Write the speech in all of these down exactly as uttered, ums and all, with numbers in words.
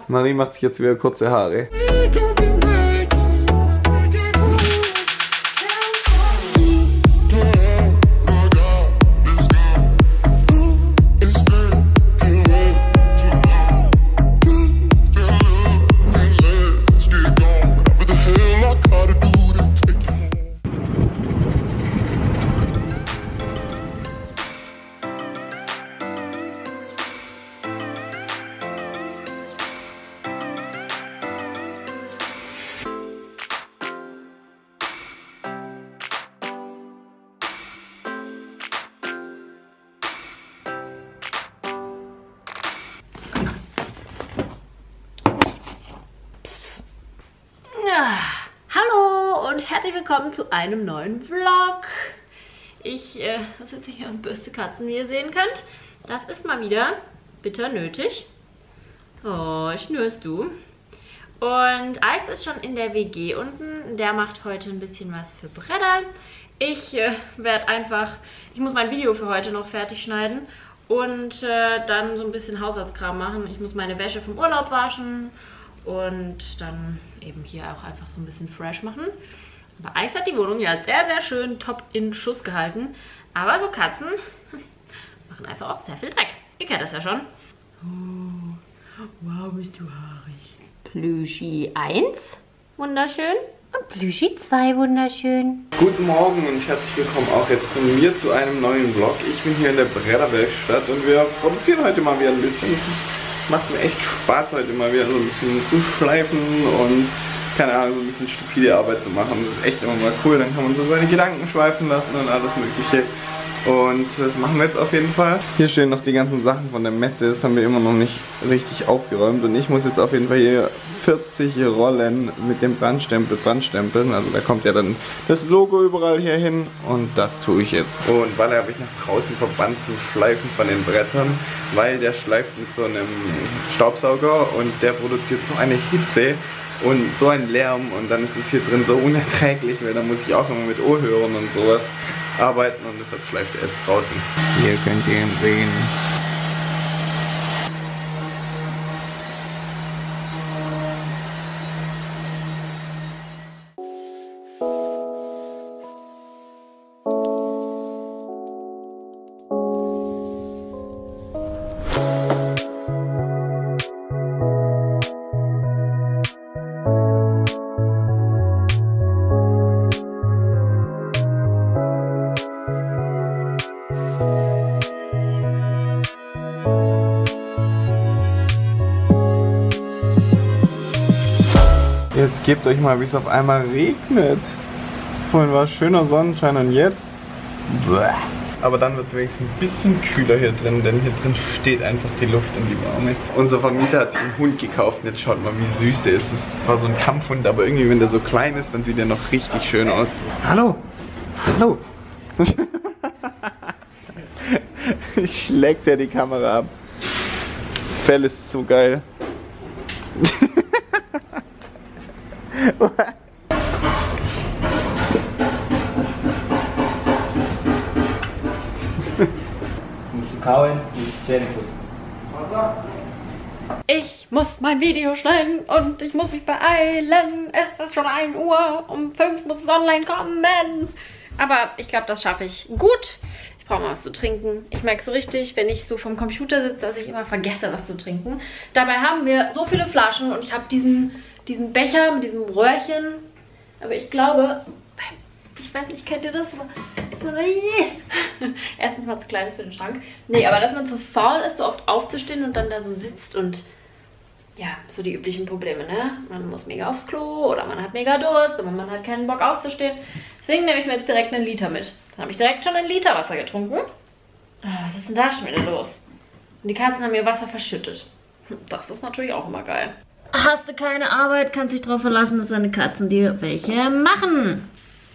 Marie macht sich jetzt wieder kurze Haare. Hallo und herzlich willkommen zu einem neuen Vlog. Ich äh, sitze hier und bürste Katzen, wie ihr sehen könnt. Das ist mal wieder bitter nötig. Oh, schnürst du. Und Alex ist schon in der W G unten. Der macht heute ein bisschen was für Bretter. Ich äh, werde einfach, ich muss mein Video für heute noch fertig schneiden und äh, dann so ein bisschen Haushaltskram machen. Ich muss meine Wäsche vom Urlaub waschen und dann eben hier auch einfach so ein bisschen fresh machen. Aber Alex hat die Wohnung ja sehr, sehr schön top in Schuss gehalten. Aber so Katzen machen einfach auch sehr viel Dreck. Ihr kennt das ja schon. Oh, wow, bist du haarig. Plüschi eins, wunderschön. Und Plüschi zwei, wunderschön. Guten Morgen und herzlich willkommen auch jetzt von mir zu einem neuen Vlog. Ich bin hier in der Bretterwerkstatt und wir produzieren heute mal wieder ein bisschen. Macht mir echt Spaß, heute mal wieder so ein bisschen zu schleifen und keine Ahnung, so ein bisschen stupide Arbeit zu machen. Das ist echt immer mal cool, dann kann man so seine Gedanken schweifen lassen und alles mögliche. Und das machen wir jetzt auf jeden Fall. Hier stehen noch die ganzen Sachen von der Messe, das haben wir immer noch nicht richtig aufgeräumt. Und ich muss jetzt auf jeden Fall hier vierzig Rollen mit dem Brandstempel brandstempeln. Also da kommt ja dann das Logo überall hier hin und das tue ich jetzt. Und weil habe ich nach draußen verbannt zum Schleifen von den Brettern, weil der schleift mit so einem Staubsauger und der produziert so eine Hitze und so einen Lärm und dann ist es hier drin so unerträglich, weil da muss ich auch immer mit Ohrhörern und sowas arbeiten und deshalb schleift er jetzt draußen. Hier könnt ihr ihn sehen. Jetzt gebt euch mal, wie es auf einmal regnet. Vorhin war schöner Sonnenschein und jetzt? Bäh. Aber dann wird es wenigstens ein bisschen kühler hier drin, denn hier drin steht einfach die Luft und die Wärme. Unser Vermieter hat sich einen Hund gekauft und jetzt schaut mal, wie süß der ist. Das ist zwar so ein Kampfhund, aber irgendwie, wenn der so klein ist, dann sieht er noch richtig schön aus. Hallo! Hallo! Schlägt er die Kamera ab. Das Fell ist so geil. Musst du kauen und Zähne putzen. Ich muss mein Video schneiden und ich muss mich beeilen. Es ist schon ein Uhr, um fünf muss es online kommen. Aber ich glaube, das schaffe ich gut. Ich brauche mal was zu trinken. Ich merke so richtig, wenn ich so vom Computer sitze, dass ich immer vergesse, was zu trinken. Dabei haben wir so viele Flaschen und ich habe diesen, diesen Becher mit diesem Röhrchen. Aber ich glaube, ich weiß nicht, kennt ihr das? Aber erstens mal zu klein ist für den Schrank. Nee, aber dass man zu faul ist, so oft aufzustehen und dann da so sitzt und ja, so die üblichen Probleme, ne? Man muss mega aufs Klo oder man hat mega Durst, aber man hat keinen Bock aufzustehen. Deswegen nehme ich mir jetzt direkt einen Liter mit. Dann habe ich direkt schon einen Liter Wasser getrunken. Oh, was ist denn da schon wieder los? Und die Katzen haben mir Wasser verschüttet. Das ist natürlich auch immer geil. Hast du keine Arbeit, kannst dich darauf verlassen, dass deine Katzen dir welche machen.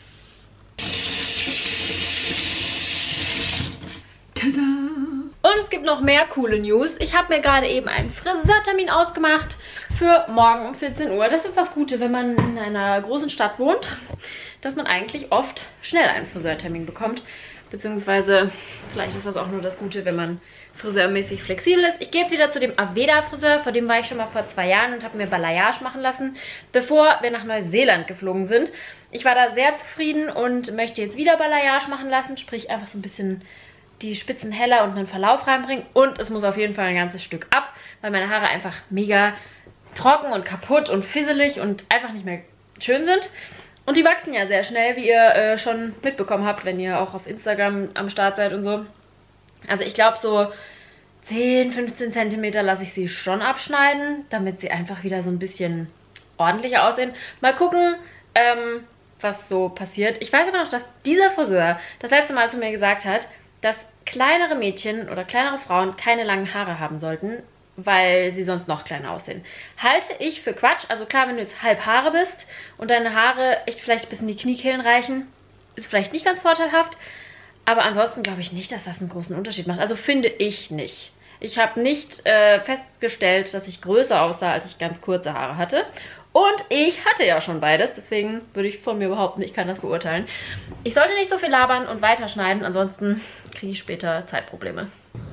Tada! Und es gibt noch mehr coole News. Ich habe mir gerade eben einen Friseurtermin ausgemacht für morgen um vierzehn Uhr. Das ist das Gute, wenn man in einer großen Stadt wohnt, dass man eigentlich oft schnell einen Friseurtermin bekommt. Beziehungsweise vielleicht ist das auch nur das Gute, wenn man friseurmäßig flexibel ist. Ich gehe jetzt wieder zu dem Aveda Friseur, vor dem war ich schon mal vor zwei Jahren und habe mir Balayage machen lassen, bevor wir nach Neuseeland geflogen sind. Ich war da sehr zufrieden und möchte jetzt wieder Balayage machen lassen, sprich einfach so ein bisschen die Spitzen heller und einen Verlauf reinbringen. Und es muss auf jeden Fall ein ganzes Stück ab, weil meine Haare einfach mega trocken und kaputt und fisselig und einfach nicht mehr schön sind. Und die wachsen ja sehr schnell, wie ihr äh, schon mitbekommen habt, wenn ihr auch auf Instagram am Start seid und so. Also ich glaube so zehn, fünfzehn Zentimeter lasse ich sie schon abschneiden, damit sie einfach wieder so ein bisschen ordentlicher aussehen. Mal gucken, ähm, was so passiert. Ich weiß aber noch, dass dieser Friseur das letzte Mal zu mir gesagt hat, dass kleinere Mädchen oder kleinere Frauen keine langen Haare haben sollten, weil sie sonst noch kleiner aussehen. Halte ich für Quatsch. Also klar, wenn du jetzt halb Haare bist und deine Haare echt vielleicht bis in die Kniekehlen reichen, ist vielleicht nicht ganz vorteilhaft. Aber ansonsten glaube ich nicht, dass das einen großen Unterschied macht. Also finde ich nicht. Ich habe nicht äh, festgestellt, dass ich größer aussah, als ich ganz kurze Haare hatte. Und ich hatte ja schon beides, deswegen würde ich von mir behaupten, ich kann das beurteilen. Ich sollte nicht so viel labern und weiterschneiden, ansonsten kriege ich später Zeitprobleme.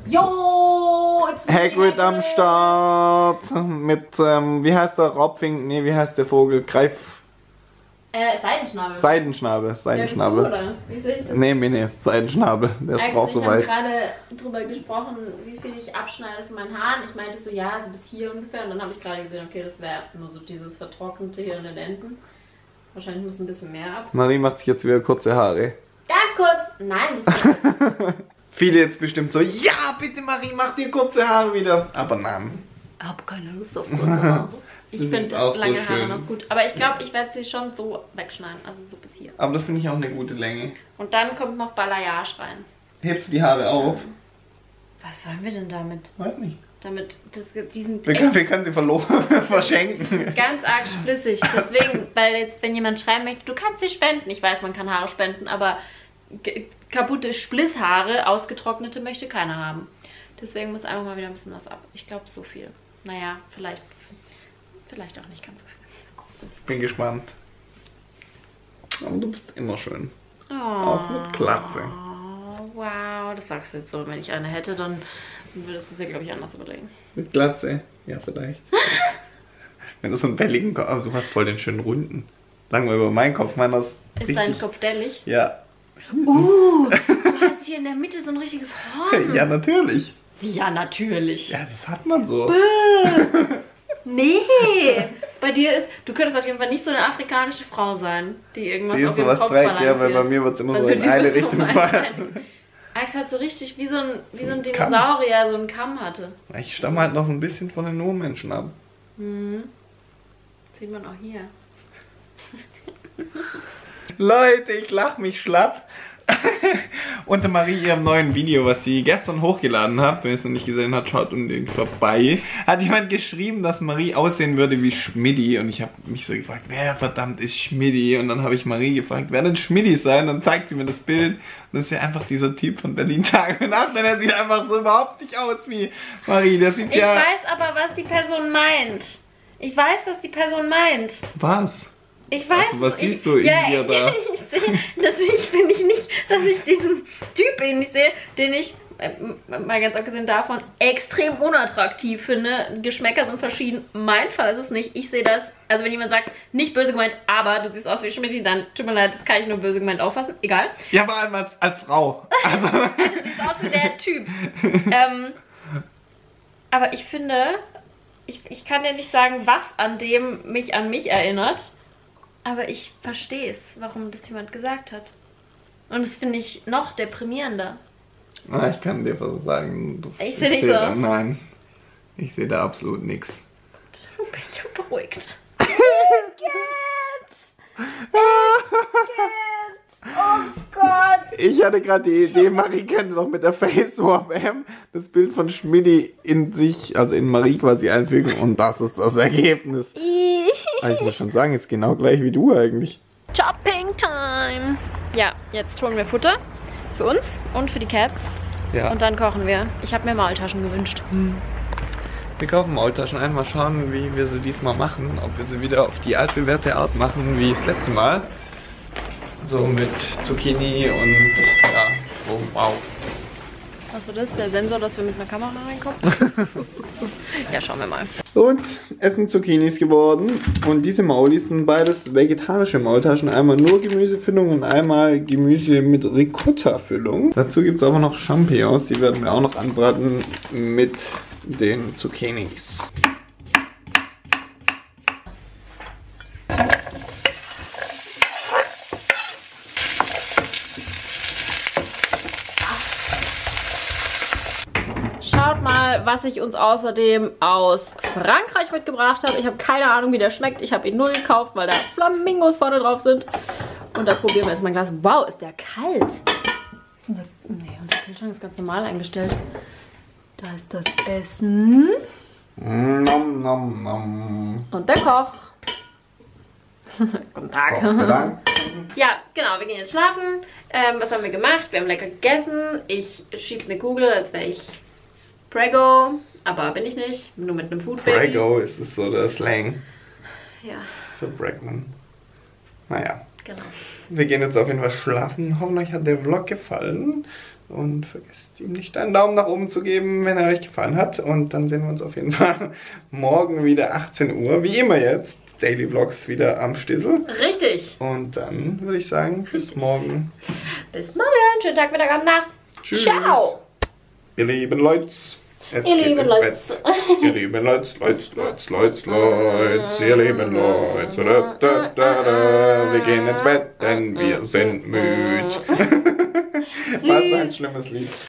Jo, Hagrid am Start mit, ähm, wie heißt der, Raubfink, nee, wie heißt der Vogel, Greif... Äh, Seidenschnabel. Seidenschnabel, Seidenschnabel. Ja, bist du, oder? Wie sehe ich das? Nee, mir ist Seidenschnabel, der ist auch so weiß. Ich habe gerade drüber gesprochen, wie viel ich abschneide von meinen Haaren. Ich meinte so, ja, so bis hier ungefähr. Und dann habe ich gerade gesehen, okay, das wäre nur so dieses Vertrocknete hier in den Enden. Wahrscheinlich muss ein bisschen mehr ab. Marie macht sich jetzt wieder kurze Haare. Ganz kurz! Nein, bisschen. Viele jetzt bestimmt so, ja, bitte Marie, mach dir kurze Haare wieder. Aber nein. Ich habe keine Lust auf kurze Haare. Ich finde auch lange so Haare schön. noch gut. Aber ich glaube, ich werde sie schon so wegschneiden. Also so bis hier. Aber das finde ich auch eine gute Länge. Und dann kommt noch Balayage rein. Hebst du die Haare auf? Was sollen wir denn damit? Weiß nicht. Damit, das, die sind Wir echt können, wir können sie verloren verschenken. ganz arg splissig. Deswegen, weil jetzt, wenn jemand schreiben möchte, du kannst sie spenden. Ich weiß, man kann Haare spenden, aber kaputte Splisshaare, ausgetrocknete, möchte keiner haben. Deswegen muss einfach mal wieder ein bisschen was ab. Ich glaube, so viel. Naja, vielleicht, vielleicht auch nicht ganz so viel. Ich bin gespannt. Aber du bist immer schön. Oh, Auch mit Glatze. Wow, das sagst du jetzt so. Wenn ich eine hätte, dann würdest du es ja, glaube ich, anders überlegen. Mit Glatze? Ja, vielleicht. Wenn du so einen belligen Kopf... Also du hast voll den schönen runden. Sagen wir über meinen Kopf. Meiner ist Ist richtig, dein Kopf dellig? Ja. Uh, du hast hier in der Mitte so ein richtiges Horn. Ja, natürlich. Ja, natürlich. Ja, das hat man so. Nee, bei dir ist, du könntest auf jeden Fall nicht so eine afrikanische Frau sein, die irgendwas Die auf ist ihrem sowas Kopf trägt, balanciert. ja, weil bei mir wird es immer Weil so bei in dir eine wird's so Richtung einseitig. fallen. Alex hat so richtig wie so ein, wie so ein Kamm. Dinosaurier so einen Kamm hatte. Ich stamme halt noch so ein bisschen von den Urmenschen ab. Mhm. Sieht man auch hier. Leute, ich lach mich schlapp. Unter Marie ihrem neuen Video, was sie gestern hochgeladen hat, wenn ihr es noch nicht gesehen habt, schaut unbedingt vorbei, hat jemand geschrieben, dass Marie aussehen würde wie Schmidti. Und ich habe mich so gefragt, wer verdammt ist Schmidti? Und dann habe ich Marie gefragt, wer denn Schmidti sein? Dann zeigt sie mir das Bild. Und das ist ja einfach dieser Typ von Berlin Tag und Nacht. Und er sieht einfach so überhaupt nicht aus wie Marie. Der sieht Ich ja... weiß aber, was die Person meint. Ich weiß, was die Person meint. Was? Ich weiß. Also, was ich, siehst du in ja, dir da? Ich sehe, natürlich finde ich nicht, dass ich diesen Typ in mich sehe, den ich, äh, mal ganz abgesehen davon, extrem unattraktiv finde. Geschmäcker sind verschieden. Mein Fall ist es nicht. Ich sehe das, also wenn jemand sagt, nicht böse gemeint, aber du siehst aus wie Schmidti, dann tut mir leid, das kann ich nur böse gemeint auffassen. Egal. Ja, vor allem als, als Frau. Also. Du siehst aus wie der Typ. ähm, aber ich finde, ich, ich kann dir nicht sagen, was an dem mich an mich erinnert. Aber ich verstehe es, warum das jemand gesagt hat. Und das finde ich noch deprimierender. Na, ich kann dir was sagen. Du, Ich sehe nicht seh so da, aus. Nein, ich sehe da absolut nichts. Du bin ich beruhigt. Oh Gott! Ich hatte gerade die Idee, Marie könnte doch mit der Face-Swap-M das Bild von Schmidti in sich, also in Marie quasi einfügen und das ist das Ergebnis. Aber ich muss schon sagen, ist genau gleich wie du eigentlich. Shopping Time! Ja, jetzt holen wir Futter. Für uns und für die Cats. Ja. Und dann kochen wir. Ich habe mir Maultaschen gewünscht. Wir kaufen Maultaschen ein, mal schauen, wie wir sie diesmal machen. Ob wir sie wieder auf die altbewährte Art machen, wie das letzte Mal. So mit Zucchini und ja, oh, wow. Was war das? Der Sensor, dass wir mit einer Kamera reinkommen? Ja, schauen wir mal. Und es sind Zucchinis geworden. Und diese Maulis sind beides vegetarische Maultaschen. Einmal nur Gemüsefüllung und einmal Gemüse mit Ricotta-Füllung. Dazu gibt es aber noch Champignons. Die werden wir auch noch anbraten mit den Zucchinis. Schaut mal, was ich uns außerdem aus Frankreich mitgebracht habe. Ich habe keine Ahnung, wie der schmeckt. Ich habe ihn null gekauft, weil da Flamingos vorne drauf sind. Und da probieren wir erstmal ein Glas. Wow, ist der kalt. Unser, nee, unser Kühlschrank ist ganz normal eingestellt. Da ist das Essen. Nom, nom, nom. Und der Koch. Guten Tag. Koch, ja, genau, wir gehen jetzt schlafen. Ähm, was haben wir gemacht? Wir haben lecker gegessen. Ich schiebe eine Kugel, als wäre ich Prego, aber bin ich nicht. Nur mit einem Food Baby. Prego ist es so der Slang Ja, für Bregman. Naja. genau. Wir gehen jetzt auf jeden Fall schlafen. Hoffen, euch hat der Vlog gefallen. Und vergesst ihm nicht einen Daumen nach oben zu geben, wenn er euch gefallen hat. Und dann sehen wir uns auf jeden Fall morgen wieder achtzehn Uhr. Wie immer jetzt. Daily Vlogs wieder am Stissel. Richtig. Und dann würde ich sagen, bis morgen. Bis morgen. Schönen Tag, Mittag, Abend, Nacht. Tschüss. Ciao. Ihr lieben Leute. Es Ihr geht lieben ins Leute. Bett. Ihr lieben Leute, Leute, Leute, Leute, Leute, ihr lieben Leute. Da, da, da, da. Wir gehen ins Bett, denn wir sind müde. Was ein schlimmes Lied.